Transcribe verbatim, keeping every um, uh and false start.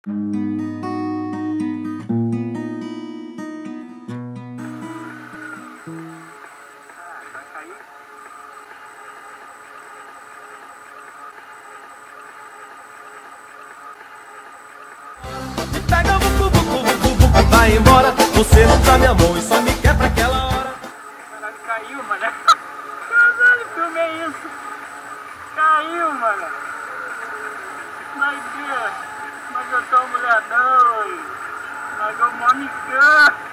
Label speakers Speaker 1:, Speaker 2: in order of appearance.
Speaker 1: Pega, vucu, vucu, vucu, vucu, vai embora. Você não tá minha mão e só me quer pra aquela hora.
Speaker 2: Caralho, caiu, mano. Caralho, filmei isso. Caiu, mano. Mas, Deus, mas eu tô mulher não. Mas eu mó me